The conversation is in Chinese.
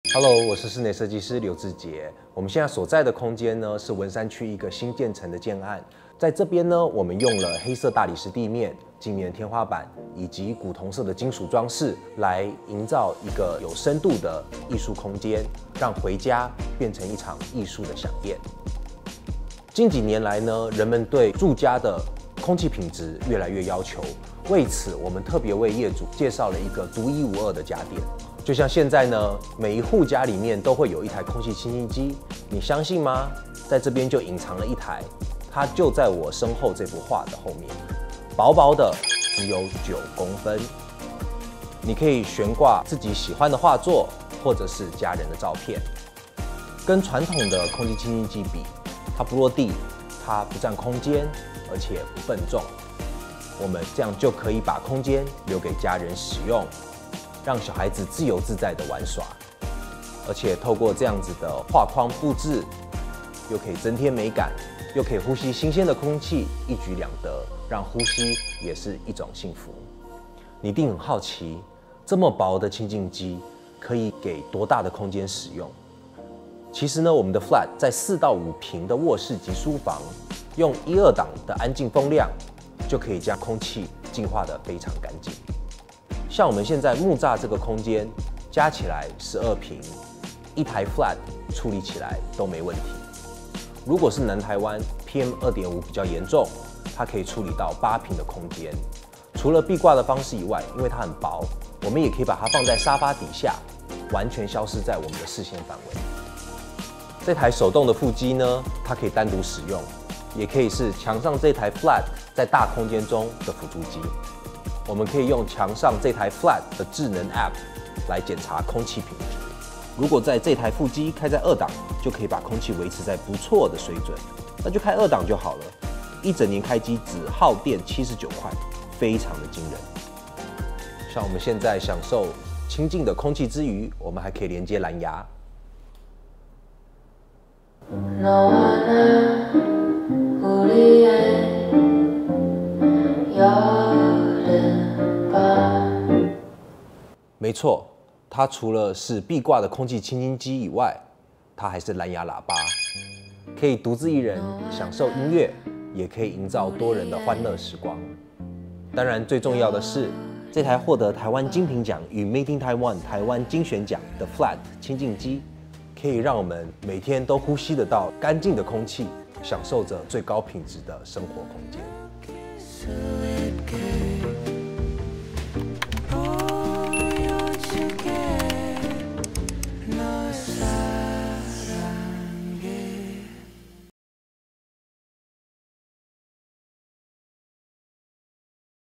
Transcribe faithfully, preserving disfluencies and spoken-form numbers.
Hello， 我是室内设计师刘志杰。我们现在所在的空间呢，是文山区一个新建成的建案。在这边呢，我们用了黑色大理石地面、镜面天花板以及古铜色的金属装饰，来营造一个有深度的艺术空间，让回家变成一场艺术的飨宴。近几年来呢，人们对住家的空气品质越来越要求，为此我们特别为业主介绍了一个独一无二的家电。就像现在呢，每一户家里面都会有一台空气清净机，你相信吗？在这边就隐藏了一台，它就在我身后这幅画的后面，薄薄的只有九公分。你可以悬挂自己喜欢的画作，或者是家人的照片。跟传统的空气清净机比，它不落地，它不占空间，而且不笨重。我们这样就可以把空间留给家人使用，让小孩子自由自在的玩耍，而且透过这样子的画框布置，又可以增添美感，又可以呼吸新鲜的空气，一举两得，让呼吸也是一种幸福。你一定很好奇，这么薄的清净机可以给多大的空间使用？其实呢，我们的 Flat 在四到五平的卧室及书房，用一二档的安静风量，就可以将空气净化得非常干净。像我们现在木栅这个空间，加起来十二平，一台 Flat 处理起来都没问题。如果是南台湾 P M 二点五 比较严重，它可以处理到八平的空间。除了壁挂的方式以外，因为它很薄，我们也可以把它放在沙发底下，完全消失在我们的视线范围。这台手动的腹肌呢，它可以单独使用，也可以是墙上这台 Flat 在大空间中的辅助机。我们可以用墙上这台 Flat 的智能 App 来检查空气品质。如果在这台腹肌开在二档，就可以把空气维持在不错的水准，那就开二档就好了。一整年开机只耗电七十九块，非常的惊人。像我们现在享受清净的空气之余，我们还可以连接蓝牙。没错，它除了是壁挂的空气清净机以外，它还是蓝牙喇叭，可以独自一人享受音乐，也可以营造多人的欢乐时光。当然，最重要的是，这台获得台湾精品奖与 Made in Taiwan 台湾精选奖的 Flat 清净机，可以让我们每天都呼吸得到干净的空气，享受着最高品质的生活空间。No